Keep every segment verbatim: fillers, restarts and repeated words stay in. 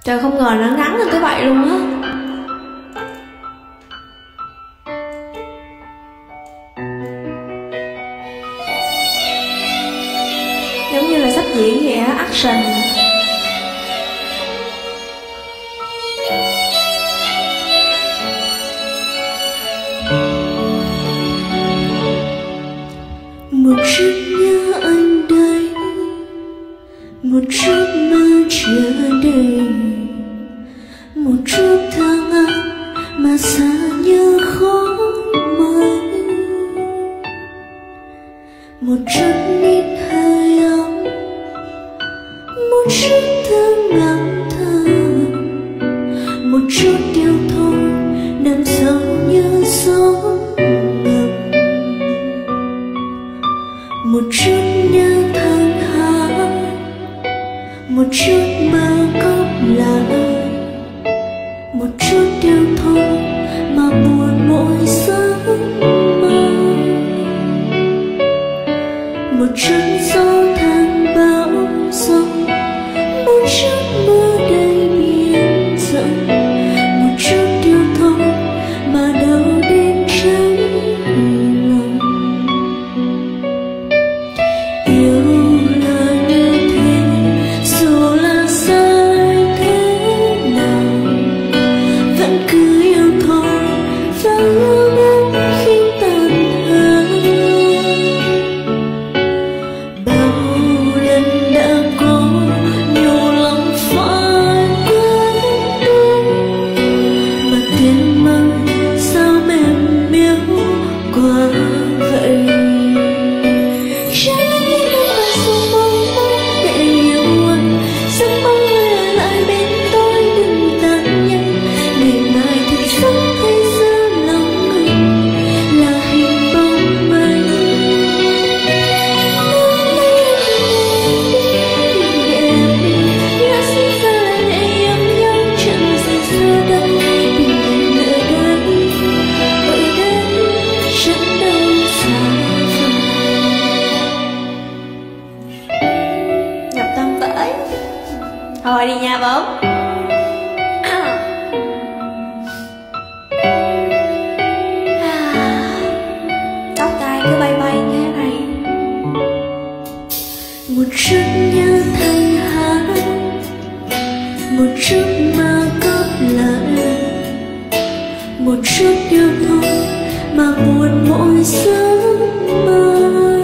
Trời, không ngờ nó nắng lên tới vậy luôn á. Giống như là sắp diễn vậy á, action. Một chút nhớ anh đây, một chút mơ chờ đây, một chút thang ăn mà xa như khói mây, một chút nít hơi ấm, một chút thơm ngắm thơm, một chút yêu thôi nằm sâu như gió ngầm, một chút nhớ than hát, một chút mơ cốc lại, một chút yêu thôi mà buồn mỗi giấc mơ, một chút gió than bão giông, một chút mưa đầy biển rộng, một chút yêu thôi mà đâu đến cháy lòng. Yêu là như thế dù là sai thế nào, vẫn cứ yêu thôi và yêu đến khi tàn hơn. Bao lần đã có nhiều lòng phải quên đi, mà tiền mời sao mềm miếu quá vậy. Trái tim anh vẫn sống mong mong để yêu anh, sống mong người ở lại bên tôi đừng tàn nhẫn. Ngày mai thì sống thấy giữa lòng mình là hình bóng mây. Hôm nay anh đi em đi, đã sinh ra là để yêu nhau chẳng gì xa đây. Tình em ở đây, ở đây chẳng đâu xa vời. Nhập tâm tới. Thôi đi nha bốm. Tóc tai cứ bay bay như thế này. Một chút nhớ thanh hát, một chút mơ cốc lại, một chút yêu thôi mà buồn mỗi giấc mơ,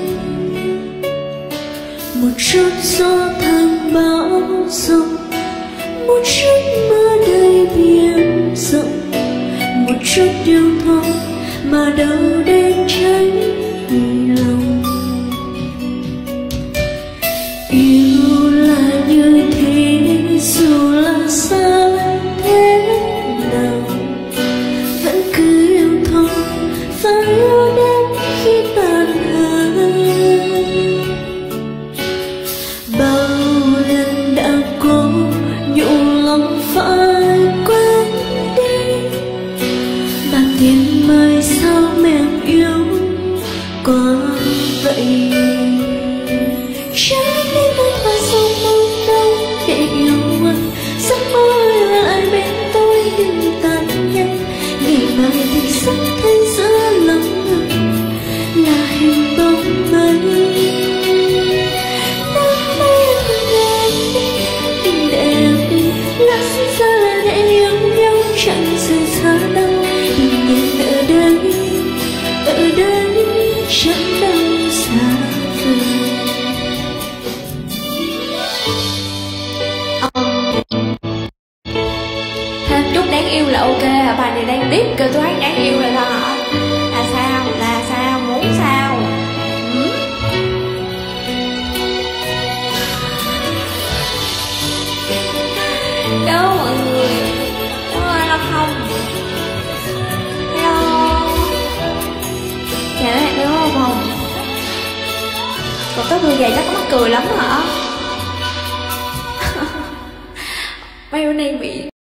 một chút gió than bão giông, một chút mưa đầy biển rộng, một chút yêu thôi mà đâu đến cháy lòng. Yêu là như thế dù là xa thế nào, vẫn cứ yêu thôi và yêu đến khi tàn hơn. Bao lần đã có nhủ lòng phải quên đi, mà tiền mời sao mềm yếu quá vậy. Trái tim anh và sao mong đâu để yêu anh, giấc mơ ở lại bên tôi đừng tàn nhẫn. Ngày mai thì sắp thấy giữa lòng mình là hình bóng mây. Năm nay em đi, đừng để em đi, là sinh ra là để yêu nhau chẳng rời xa đâu. Tình em ở đây, ở đây chẳng đâu xa vời. Thêm chút đáng yêu là ok hả? Bài này đang deep cơ, tôi thấy đáng yêu là sao hả? Là sao? Là sao? Muốn sao? Ừ? Hello mọi người. Hello ai lo không? Hello. Chào các bạn đúng không? Còn tóc tôi về chắc có mắc cười lắm hả? Mấy bữa nay bị